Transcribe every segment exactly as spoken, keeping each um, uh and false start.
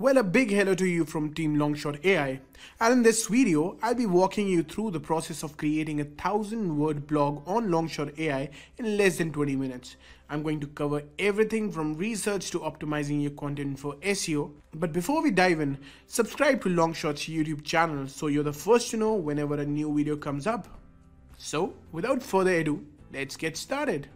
Well, a big hello to you from Team LongShot A I, and in this video, I'll be walking you through the process of creating a thousand word blog on LongShot A I in less than twenty minutes. I'm going to cover everything from research to optimizing your content for S E O. But before we dive in, subscribe to LongShot's YouTube channel so you're the first to know whenever a new video comes up. So, without further ado, let's get started.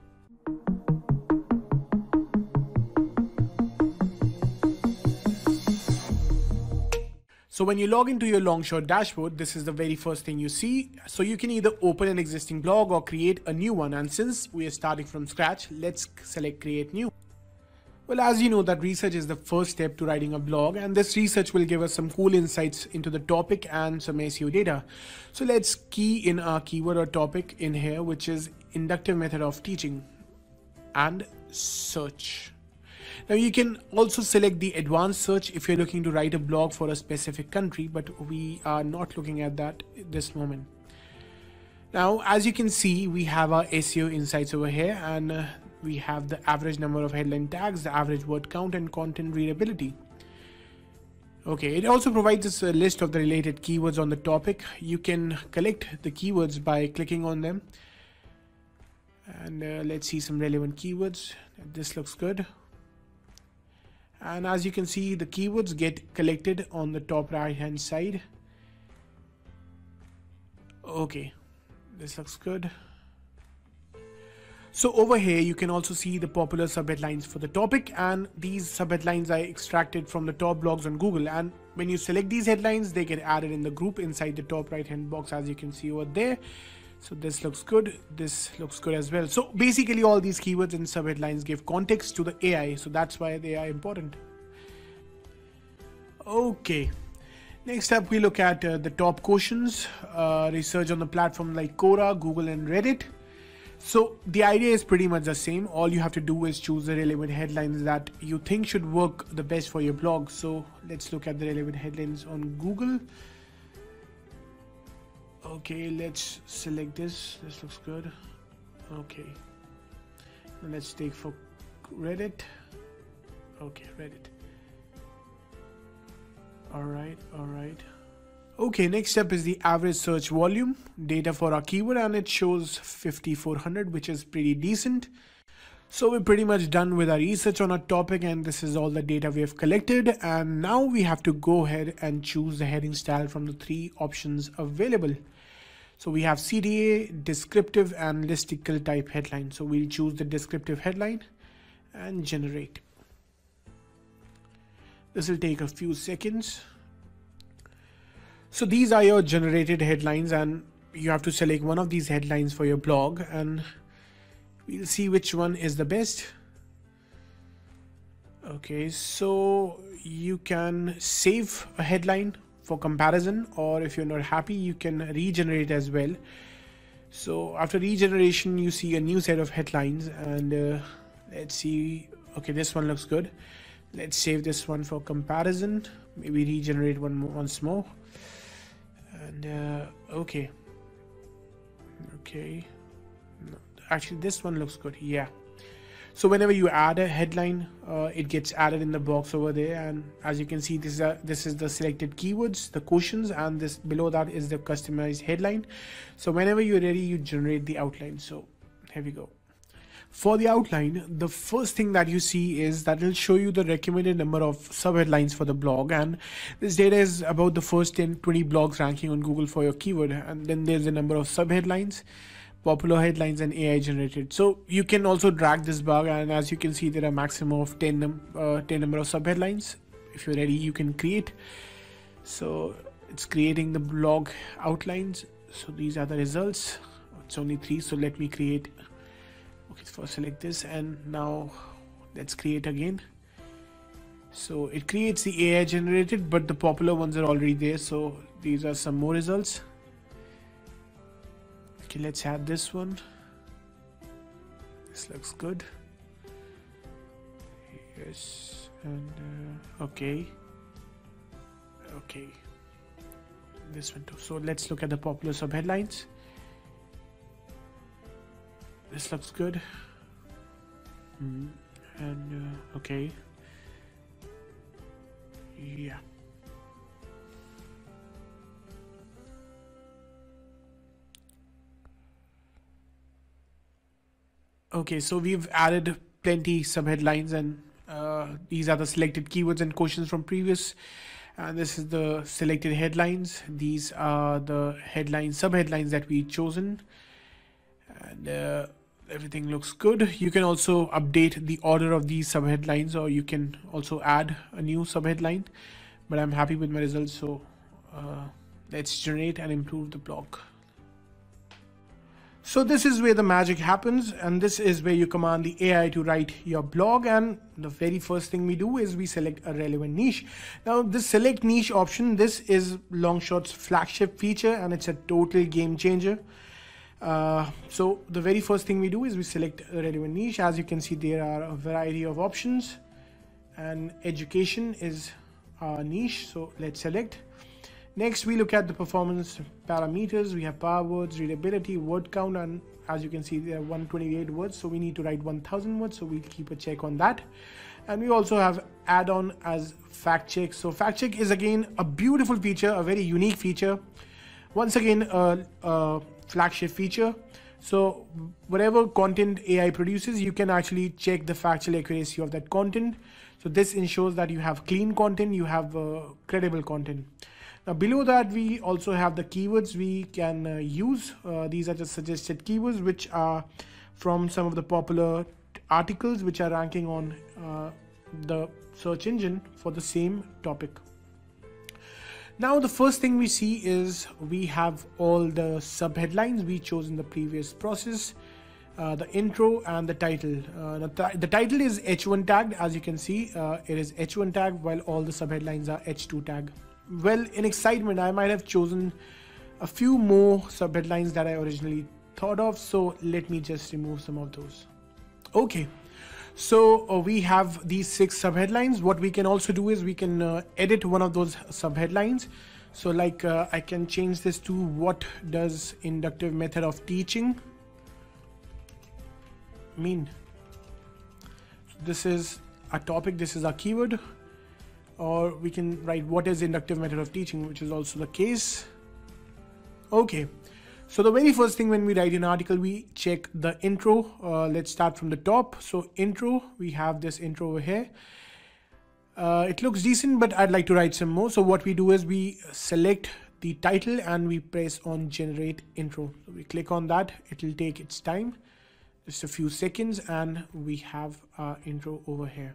So when you log into your LongShot dashboard, this is the very first thing you see. So you can either open an existing blog or create a new one. And since we are starting from scratch, let's select create new. Well, as you know, that research is the first step to writing a blog, and this research will give us some cool insights into the topic and some S E O data. So let's key in our keyword or topic in here, which is inductive method of teaching, and search. Now you can also select the advanced search if you're looking to write a blog for a specific country, but we are not looking at that at this moment. Now, as you can see, we have our S E O insights over here, and uh, we have the average number of headline tags, the average word count, and content readability. Okay, it also provides us a list of the related keywords on the topic. You can collect the keywords by clicking on them. And uh, let's see some relevant keywords. This looks good. And as you can see, the keywords get collected on the top right hand side. Okay, this looks good. So over here, you can also see the popular subheadlines for the topic, and these subheadlines are extracted from the top blogs on Google. And when you select these headlines, they get added in the group inside the top right hand box, as you can see over there. So this looks good. This looks good as well. So basically all these keywords and subheadlines give context to the A I. So that's why they are important. Okay. Next up, we look at uh, the top questions, uh, research on the platform like Quora, Google, and Reddit. So the idea is pretty much the same. All you have to do is choose the relevant headlines that you think should work the best for your blog. So let's look at the relevant headlines on Google. Okay, let's select this. This looks good. Okay. Now let's take for Reddit. Okay, Reddit. All right, all right. Okay, next up is the average search volume data for our keyword, and it shows fifty-four hundred, which is pretty decent. So we're pretty much done with our research on our topic, and this is all the data we have collected. And now we have to go ahead and choose the heading style from the three options available. So we have C D A, descriptive, and listicle type headline. So we'll choose the descriptive headline and generate. This will take a few seconds. So these are your generated headlines, and you have to select one of these headlines for your blog, and we'll see which one is the best. Okay, so you can save a headline for comparison, or if you're not happy, you can regenerate as well. So after regeneration, you see a new set of headlines, and uh, let's see. Okay, this one looks good. Let's save this one for comparison. Maybe regenerate one more, once more. And uh, okay. Okay. No, actually, this one looks good. Yeah. So whenever you add a headline, uh, it gets added in the box over there, and as you can see, this is a, this is the selected keywords, the questions, and this below that is the customized headline. So whenever you're ready, you generate the outline. So here we go. For the outline, the first thing that you see is that it'll show you the recommended number of subheadlines for the blog, and this data is about the first ten, twenty blogs ranking on Google for your keyword, and then there's the number of subheadlines, popular headlines, and A I generated. So you can also drag this bar, and as you can see, there are maximum of ten, uh, ten number of subheadlines. If you're ready, you can create. So it's creating the blog outlines. So these are the results. It's only three, so let me create. Okay, first select this, and now let's create again. So it creates the A I generated, but the popular ones are already there. So these are some more results. Okay, let's add this one. This looks good. Yes, and uh, okay. Okay. This one too. So let's look at the popular subheadlines. This looks good. Mm, and uh, okay. Yeah. Okay, so we've added plenty some headlines, and uh, these are the selected keywords and questions from previous. And this is the selected headlines. These are the headlines, sub headlines that we chosen, and uh, everything looks good. You can also update the order of these sub headlines, or you can also add a new sub headline. But I'm happy with my results, so uh, let's generate and improve the blog. So this is where the magic happens, and this is where you command the A I to write your blog. And the very first thing we do is we select a relevant niche. Now this select niche option, this is LongShot's flagship feature, and it's a total game changer. Uh, so the very first thing we do is we select a relevant niche. As you can see, there are a variety of options, and education is our niche, so let's select. Next, we look at the performance parameters. We have power words, readability, word count, and as you can see, there are one hundred twenty-eight words, so we need to write one thousand words, so we'll keep a check on that. And we also have add-on as fact check. So fact check is again a beautiful feature, a very unique feature. Once again, a, a flagship feature. So whatever content A I produces, you can actually check the factual accuracy of that content. So this ensures that you have clean content, you have uh, credible content. Now below that, we also have the keywords we can uh, use. Uh, these are just suggested keywords which are from some of the popular articles which are ranking on uh, the search engine for the same topic. Now the first thing we see is we have all the sub headlines we chose in the previous process. Uh, the intro and the title. Uh, the, th the title is H one tagged, as you can see. Uh, it is H one tagged while all the sub headlines are H two tagged. Well, in excitement, I might have chosen a few more sub headlines that I originally thought of, so let me just remove some of those. Okay, so uh, we have these six sub headlines. What we can also do is we can uh, edit one of those sub headlines. So like uh, I can change this to what does inductive method of teaching mean. So this is a topic, this is a keyword. Or we can write what is inductive method of teaching, which is also the case. Okay, so the very first thing when we write an article, we check the intro. Uh, let's start from the top. So intro, we have this intro over here. Uh, it looks decent, but I'd like to write some more. So what we do is we select the title and we press on generate intro. So we click on that, it will take its time, just a few seconds, and we have our intro over here.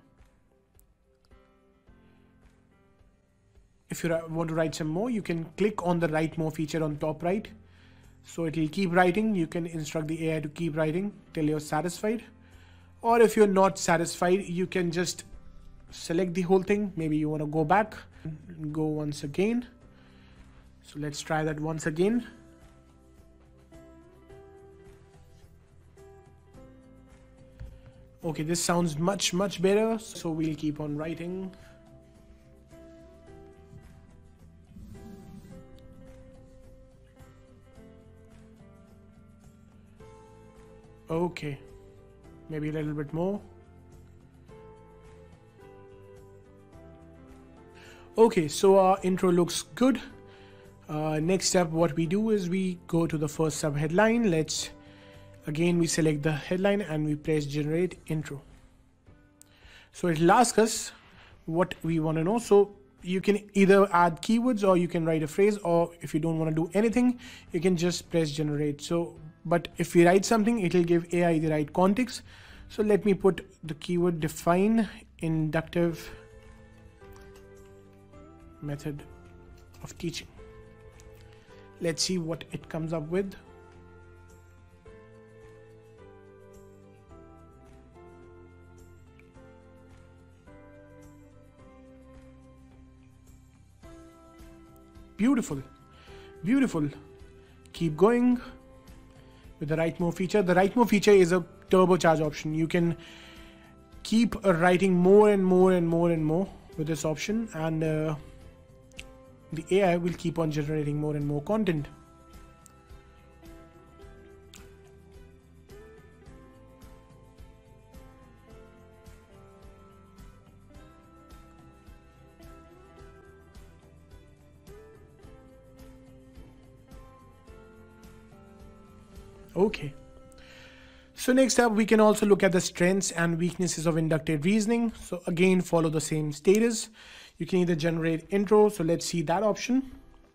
If you want to write some more, you can click on the write more feature on top right. So it will keep writing. You can instruct the A I to keep writing till you're satisfied. Or if you're not satisfied, you can just select the whole thing. Maybe you want to go back and go once again. So let's try that once again. Okay, this sounds much, much better. So we'll keep on writing. Okay, maybe a little bit more. Okay, so our intro looks good. Uh, next step, what we do is we go to the first sub headline. Let's again we select the headline and we press generate intro. So it'll ask us what we want to know. So you can either add keywords or you can write a phrase, or if you don't want to do anything, you can just press generate. So but if we write something, it will give A I the right context. So let me put the keyword define inductive method of teaching. Let's see what it comes up with. Beautiful, beautiful. Keep going. With the write more feature. The write more feature is a turbocharge option. You can keep uh, writing more and more and more and more with this option, and uh, the A I will keep on generating more and more content. Okay. So next up, we can also look at the strengths and weaknesses of inductive reasoning. So again, follow the same status. You can either generate intro. So let's see that option.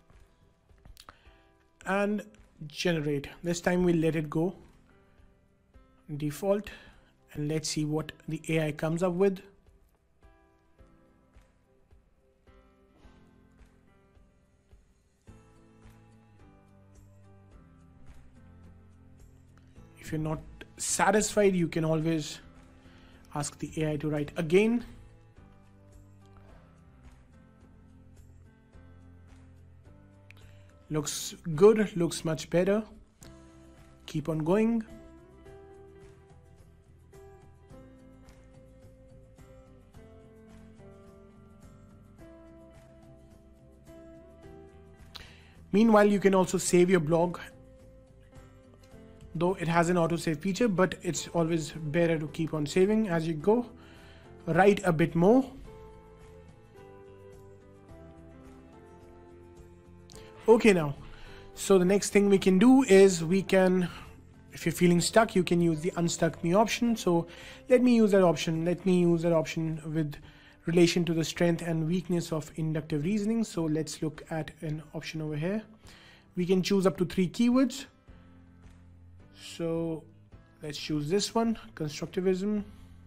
And generate. This time we'll let it go default. And let's see what the A I comes up with. If you're not satisfied, you can always ask the A I to write again. Looks good, looks much better. Keep on going. Meanwhile, you can also save your blog, though it has an autosave feature, but it's always better to keep on saving as you go. Write a bit more. Okay, now, so the next thing we can do is we can, if you're feeling stuck, you can use the unstuck me option. So let me use that option. Let me use that option with relation to the strength and weakness of inductive reasoning. So let's look at an option over here. We can choose up to three keywords. So let's choose this one, constructivism.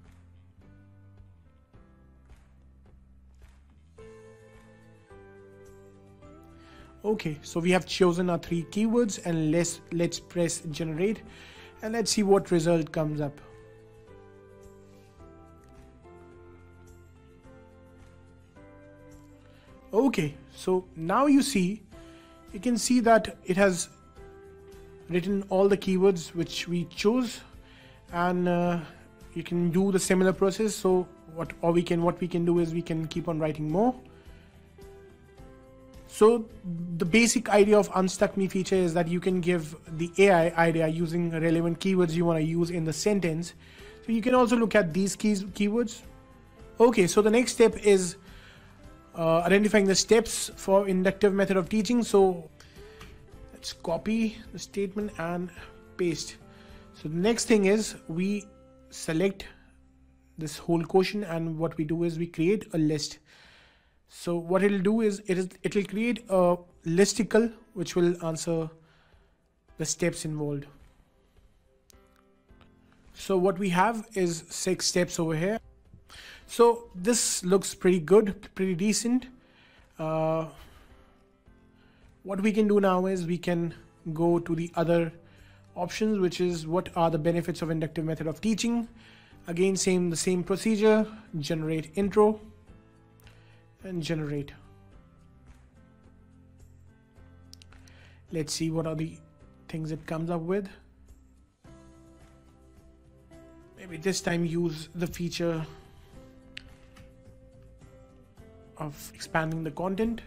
Okay, so we have chosen our three keywords, and let's let's press generate, and let's see what result comes up. Okay, so now you see, you can see that it has written all the keywords which we chose, and uh, you can do the similar process. So what or we can what we can do is we can keep on writing more. So the basic idea of unstuck me feature is that you can give the A I idea using relevant keywords you want to use in the sentence. So you can also look at these keys keywords. Okay, so the next step is uh, identifying the steps for inductive method of teaching. So let's copy the statement and paste. So the next thing is we select this whole quotient, and what we do is we create a list. So what it'll do is it is it will create a listicle which will answer the steps involved. So what we have is six steps over here. So this looks pretty good, pretty decent. Uh, what we can do now is we can go to the other options, which is what are the benefits of inductive method of teaching. Again, same the same procedure, generate intro and generate. Let's see what are the things it comes up with. Maybe this time use the feature of expanding the content.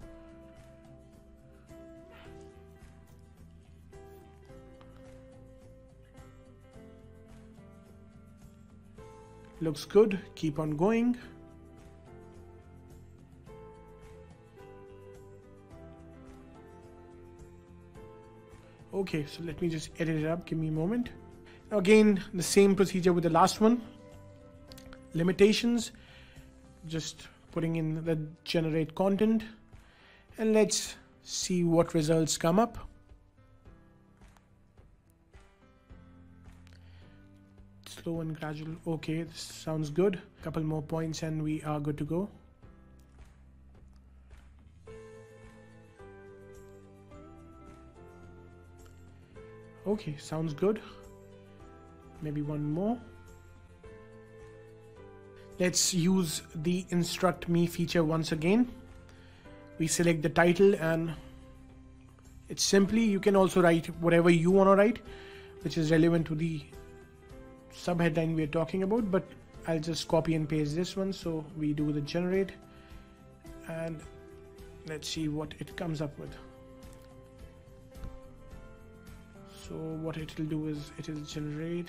Looks good, keep on going. Okay, so let me just edit it up, give me a moment. Now again, the same procedure with the last one. Limitations, just putting in the generate content, and let's see what results come up. Slow and gradual. Okay, this sounds good. Couple more points and we are good to go. Okay, sounds good. Maybe one more. Let's use the instruct me feature once again. We select the title, and it's simply, you can also write whatever you want to write, which is relevant to the subheadline we're talking about, but I'll just copy and paste this one. So we do the generate, and let's see what it comes up with. So what it will do is it will generate,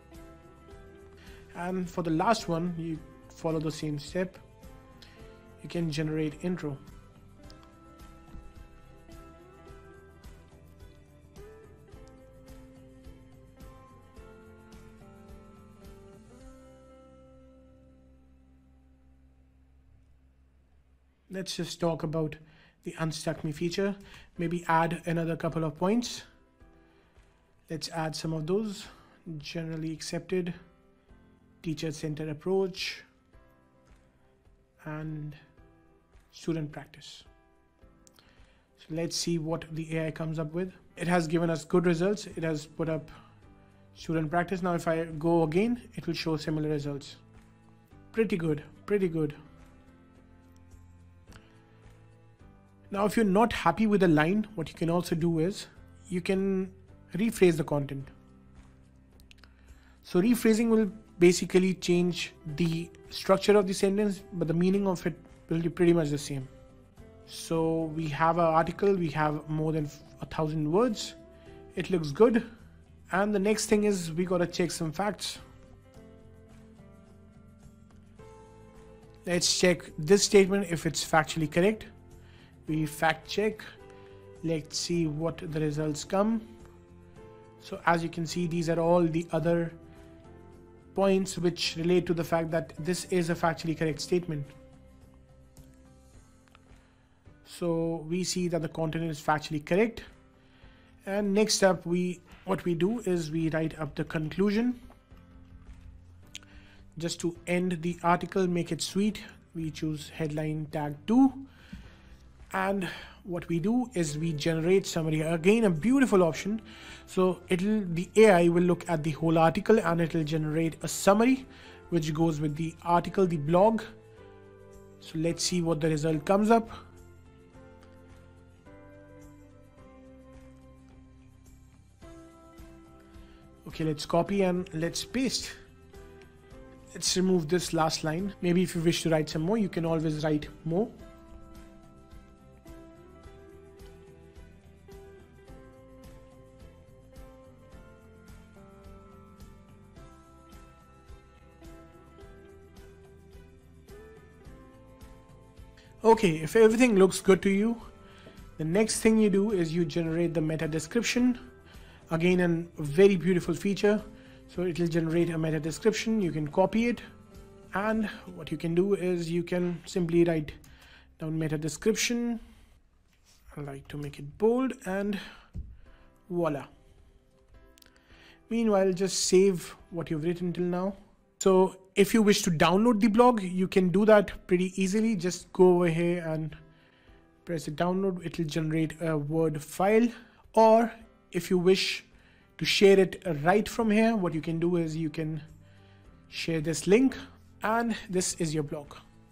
and for the last one you follow the same step. You can generate intro. Let's just talk about the unstuck me feature. Maybe add another couple of points. Let's add some of those. Generally accepted, teacher-centered approach, and student practice. So let's see what the A I comes up with. It has given us good results. It has put up student practice. Now if I go again, it will show similar results. Pretty good, pretty good. Now if you're not happy with a line, what you can also do is you can rephrase the content. So rephrasing will basically change the structure of the sentence, but the meaning of it will be pretty much the same. So we have an article, we have more than a thousand words. It looks good. And the next thing is we got to check some facts. Let's check this statement if it's factually correct. We fact check. Let's see what the results come. So as you can see, these are all the other points which relate to the fact that this is a factually correct statement. So we see that the content is factually correct. And next up, we what we do is we write up the conclusion. Just to end the article, make it sweet, we choose headline tag two. And what we do is we generate summary. Again, a beautiful option. So it'll the A I will look at the whole article and it'll generate a summary which goes with the article, the blog. So let's see what the result comes up. Okay, let's copy and let's paste. Let's remove this last line. Maybe if you wish to write some more, you can always write more. Okay, if everything looks good to you, the next thing you do is you generate the meta description. Again, a very beautiful feature. So it will generate a meta description. You can copy it. And what you can do is you can simply write down meta description. I like to make it bold and voila. Meanwhile, just save what you've written till now. So if you wish to download the blog, you can do that pretty easily. Just go over here and press the download. It will generate a Word file. Or if you wish to share it right from here, what you can do is you can share this link and this is your blog.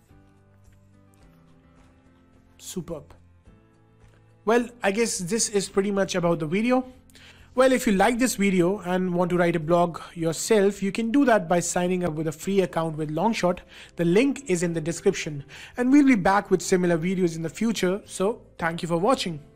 Superb. Well, I guess this is pretty much about the video. Well, if you like this video and want to write a blog yourself, you can do that by signing up with a free account with LongShot. The link is in the description, and we'll be back with similar videos in the future. So thank you for watching.